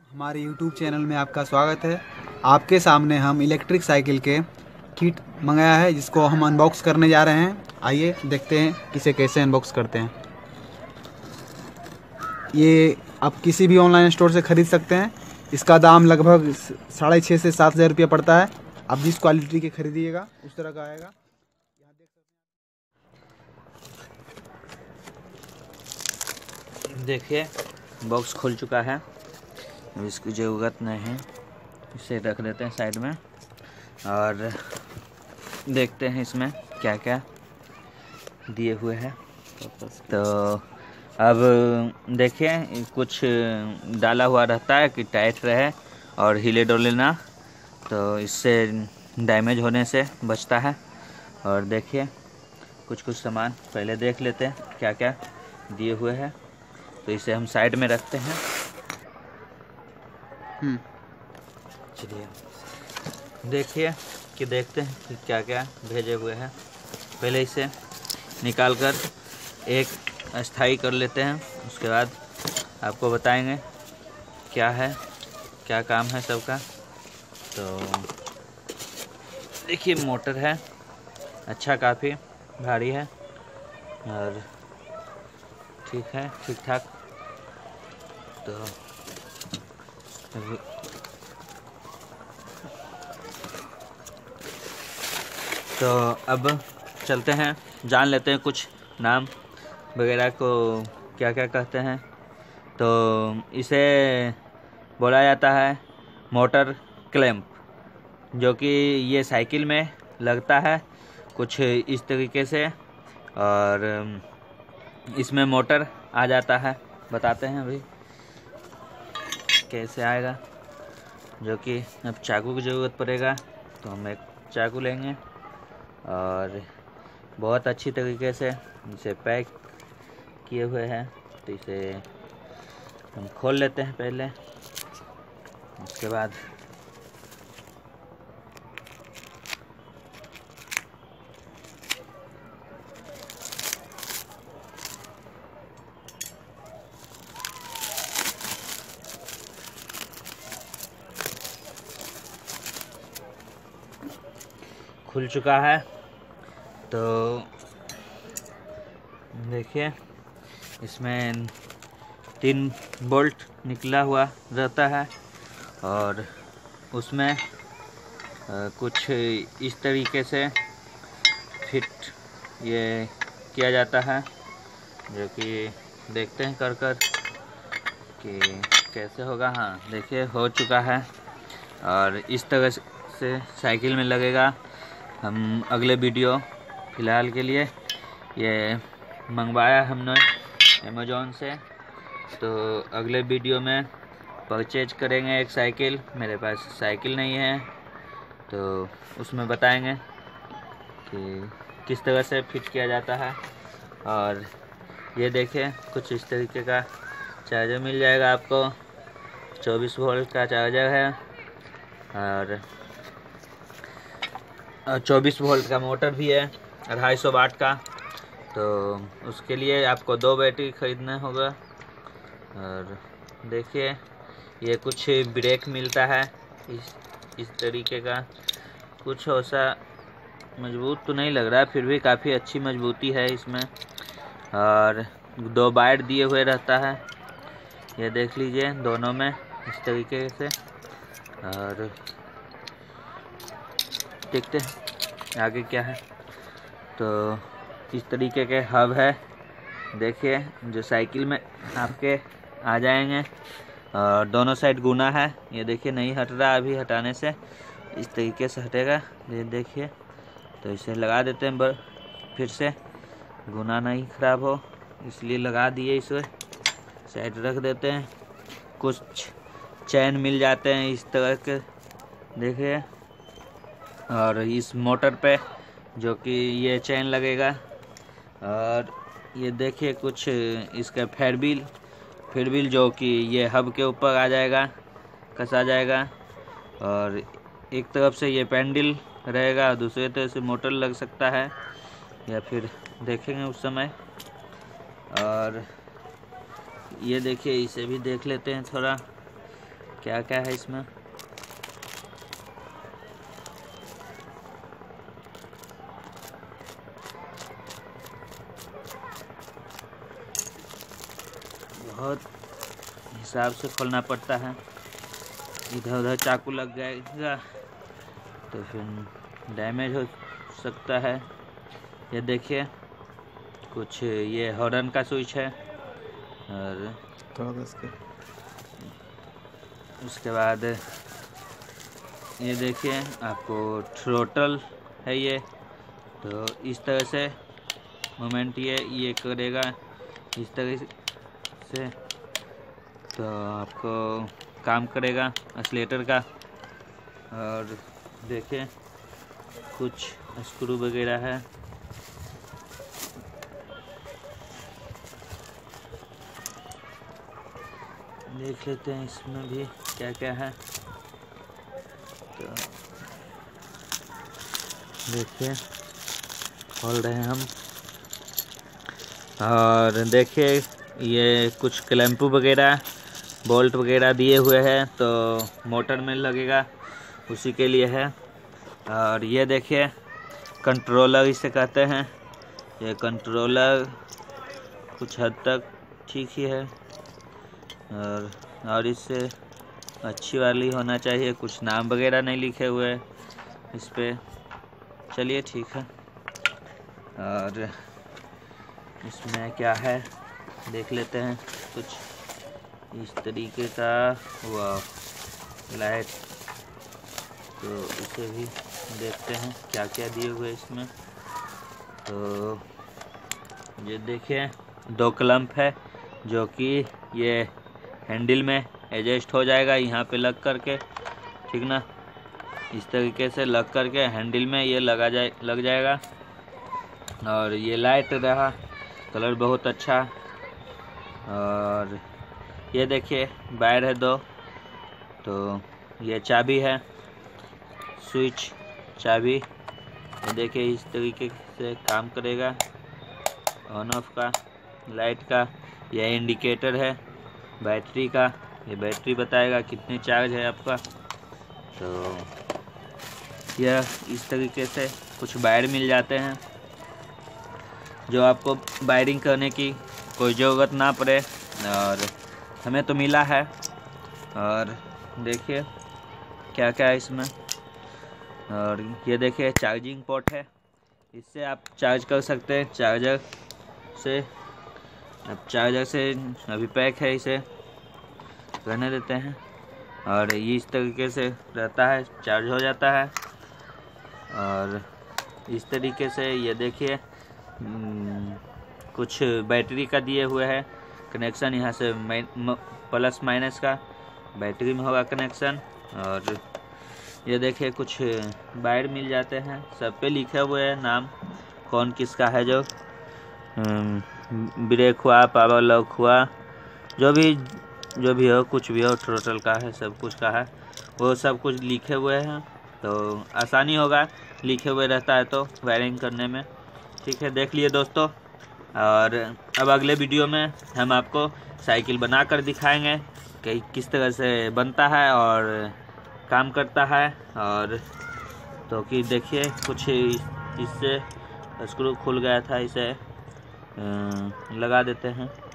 हमारे YouTube channel में आपका स्वागत है। आपके सामने हम इलेक्ट्रिक साइकिल के किट मंगाया है जिसको हम अनबॉक्स करने जा रहे हैं। आइए देखते हैं किसे कैसे अनबॉक्स करते हैं। ये आप किसी भी ऑनलाइन स्टोर से ख़रीद सकते हैं। इसका दाम लगभग 6,500 से 7,000 रुपया पड़ता है। आप जिस क्वालिटी के खरीदिएगा उस तरह का आएगा। देखिए बॉक्स खुल चुका है। अब इसकी ज़रूरत नहीं है, इसे रख देते हैं साइड में और देखते हैं इसमें क्या क्या दिए हुए हैं। तो अब देखिए कुछ डाला हुआ रहता है कि टाइट रहे और हिले डोले ना, तो इससे डैमेज होने से बचता है। और देखिए कुछ सामान पहले देख लेते हैं क्या क्या दिए हुए हैं। तो इसे हम साइड में रखते हैं। चलिए देखिए कि देखते हैं कि क्या क्या भेजे हुए हैं। पहले इसे निकाल कर एक अस्थाई कर लेते हैं, उसके बाद आपको बताएंगे क्या है, क्या काम है सबका। तो देखिए मोटर है, अच्छा काफ़ी भारी है और ठीक है, ठीक ठाक। तो अब चलते हैं, जान लेते हैं कुछ नाम वगैरह को क्या क्या कहते हैं। तो इसे बोला जाता है मोटर क्लैंप, जो कि ये साइकिल में लगता है कुछ इस तरीके से, और इसमें मोटर आ जाता है। बताते हैं अभी कैसे आएगा, जो कि अब चाकू की ज़रूरत पड़ेगा। तो हम एक चाकू लेंगे और बहुत अच्छी तरीके से इसे पैक किए हुए हैं। तो इसे हम खोल लेते हैं पहले, उसके बाद खुल चुका है। तो देखिए इसमें 3 बोल्ट निकला हुआ रहता है और उसमें कुछ इस तरीके से फिट ये किया जाता है, जो कि देखते हैं कर कि कैसे होगा। हाँ देखिए हो चुका है और इस तरह से साइकिल में लगेगा। हम अगले वीडियो फ़िलहाल के लिए ये मंगवाया हमने अमेज़ॉन से, तो अगले वीडियो में परचेज करेंगे एक साइकिल। मेरे पास साइकिल नहीं है, तो उसमें बताएंगे कि किस तरह से फिट किया जाता है। और ये देखिए कुछ इस तरीके का चार्जर मिल जाएगा आपको। 24 वोल्ट का चार्जर है और 24 वोल्ट का मोटर भी है, 250 वाट का। तो उसके लिए आपको 2 बैटरी खरीदना होगा। और देखिए ये कुछ ब्रेक मिलता है इस तरीके का। कुछ ऐसा मजबूत तो नहीं लग रहा है, फिर भी काफ़ी अच्छी मजबूती है इसमें। और 2 वायर दिए हुए रहता है, ये देख लीजिए दोनों में इस तरीके से। और देखते हैं आगे क्या है। तो इस तरीके के हब है, देखिए जो साइकिल में आपके आ जाएंगे। और दोनों साइड गुना है, ये देखिए नहीं हट रहा, अभी हटाने से इस तरीके से हटेगा। ये देखिए, तो इसे लगा देते हैं फिर से, गुना नहीं ख़राब हो इसलिए लगा दिए। इसे साइड रख देते हैं। कुछ चैन मिल जाते हैं इस तरह के, देखिए। और इस मोटर पे जो कि ये चैन लगेगा। और ये देखिए कुछ इसका फेरबिल जो कि ये हब के ऊपर आ जाएगा, कसा जाएगा। और एक तरफ से ये पैंडल रहेगा, दूसरे तरफ से मोटर लग सकता है, या फिर देखेंगे उस समय। और ये देखिए इसे भी देख लेते हैं थोड़ा क्या क्या है इसमें। बहुत हिसाब से खोलना पड़ता है, इधर उधर चाकू लग जाएगा तो फिर डैमेज हो सकता है। ये देखिए कुछ ये हॉर्न का स्विच है, और उसके बाद ये देखिए आपको थ्रोटल है ये, तो इस तरह से मोमेंट ये करेगा इस तरह से, तो आपको काम करेगा एक्सीलेटर का। और देखिए कुछ स्क्रू वगैरह है, देख लेते हैं इसमें भी क्या क्या है। तो देखिए खोल रहे हैं हम, और देखिए ये कुछ क्लैंपू वगैरह बोल्ट वगैरह दिए हुए हैं, तो मोटर में लगेगा उसी के लिए है। और ये देखिए कंट्रोलर इसे कहते हैं, ये कंट्रोलर कुछ हद तक ठीक ही है, और इससे अच्छी वाली होना चाहिए, कुछ नाम वगैरह नहीं लिखे हुए इस पे। चलिए ठीक है। और इसमें क्या है देख लेते हैं, कुछ इस तरीके का हुआ लाइट, तो इसे भी देखते हैं क्या क्या दिए हुए इसमें। तो ये देखिए 2 क्लैंप है, जो कि ये हैंडल में एडजस्ट हो जाएगा यहाँ पे लग करके, ठीक ना। इस तरीके से लग करके हैंडल में ये लग जाएगा। और ये लाइट रहा, कलर बहुत अच्छा। और ये देखिए वायर है 2, तो ये चाबी है, स्विच चाबी, ये देखिए इस तरीके से काम करेगा, ऑन ऑफ का, लाइट का। यह इंडिकेटर है बैटरी का, ये बैटरी बताएगा कितनी चार्ज है आपका। तो यह इस तरीके से कुछ वायर मिल जाते हैं, जो आपको वायरिंग करने की कोई ज़रूरत ना पड़े, और हमें तो मिला है। और देखिए क्या क्या है इसमें। और ये देखिए चार्जिंग पोर्ट है, इससे आप चार्ज कर सकते हैं चार्जर से। अब चार्जर से अभी पैक है, इसे रहने देते हैं। और ये इस तरीके से रहता है, चार्ज हो जाता है। और इस तरीके से ये देखिए कुछ बैटरी का दिए हुए है कनेक्शन, यहाँ से प्लस माइनस का बैटरी में होगा कनेक्शन। और ये देखिए कुछ वायर मिल जाते हैं, सब पे लिखे हुए हैं नाम कौन किसका है, जो ब्रेक हुआ, पावर लॉक हुआ, जो भी हो, कुछ भी हो, थ्रोटल का है, सब कुछ का है, वो सब कुछ लिखे हुए हैं। तो आसानी होगा, लिखे हुए रहता है तो वायरिंग करने में। ठीक है, देख लिए दोस्तों। और अब अगले वीडियो में हम आपको साइकिल बना कर दिखाएंगे कि किस तरह से बनता है और काम करता है। और तो कि देखिए कुछ इससे स्क्रू खुल गया था, इसे लगा देते हैं।